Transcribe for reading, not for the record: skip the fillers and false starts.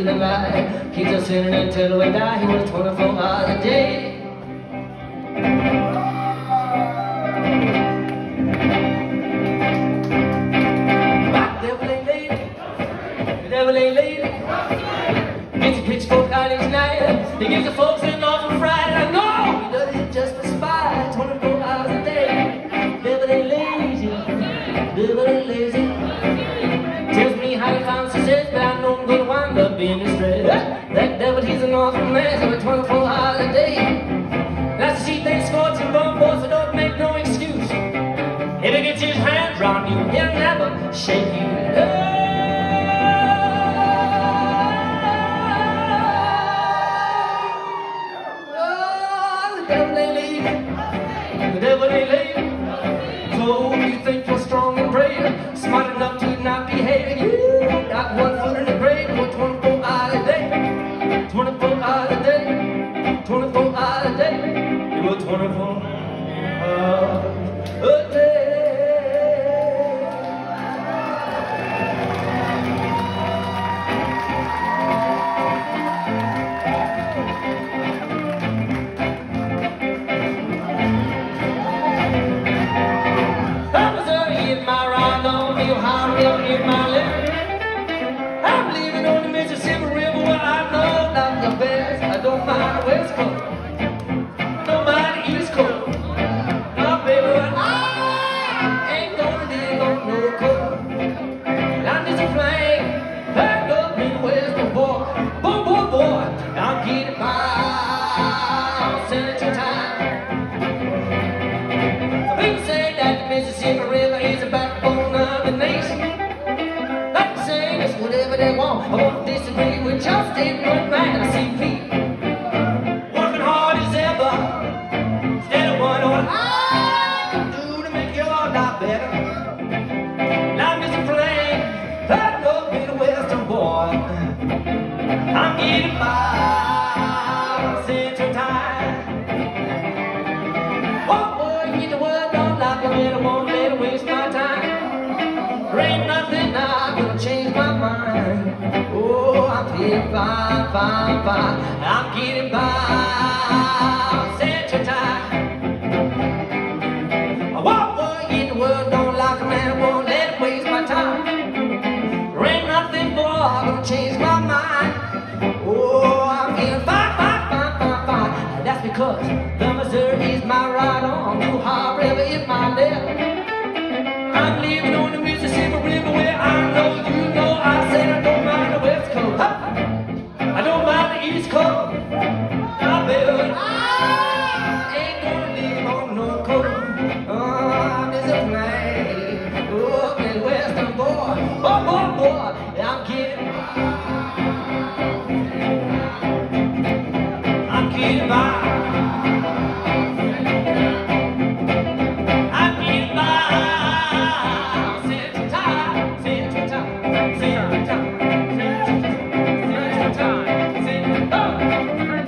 to the light. Keeps us sinning until we die. He works 24 hours a day. The devil ain't lazy. Gets a pitchfork out each night. He gives the folks in off on Friday. I know he does it just for spite. 24 hours a day. Devil ain't lazy. Devil ain't lazy. Tells me how he found success, but I know I'm gonna wind up being distressed. That devil, he's an awful man. So 24 hours a day. That's to see things scorched and bum boys, so don't make no excuse. If he gets his hands round you, he'll never shake you. The devil ain't lazy. So you think you're strong and brave, smart enough to not behave. You got one foot in the grave for 24 hours a day. 24 hours a day. 24 hours a day. You were 24 hours a day. I'm leaving on the Mississippi River where I know not the best. I don't mind the West Coast, don't mind the East Coast. No, baby, I ain't gonna dig on no coast. I'm just a plane, packed up in West boy. Boy, boy, boy, I'm getting by Central Time. Some people say that the Mississippi River is the backbone of the nation. Whatever they want, I won't disagree with your statement, man. I see people working hard as ever, instead of wondering what I can do to make your life better. And I'm just a plane, packed up in a Western boy. I'm getting by Central Time. Oh boy, you get the word, don't like it, I won't let it waste my time. There ain't nothing now gonna change my mind. Oh, I'm feeling fine, fine, fine. I'm getting by Central Time. Oh, boy, get the word, don't like a man, won't let it waste my time. There ain't nothing more gonna change my mind. Oh, I'm feeling fine, fine, fine, fine, fine. That's because the Missouri is my right arm, the Ohio River is my left. I'm leaving on the Mississippi River where I know you know. I said I don't mind the West Coast, I don't mind the East Coast. Now, baby, I ain't gonna leave on no coast. Oh, I'm just a plane, oh, in Western boy. Oh, boy, boy, I'm getting by. I'm getting by. Time.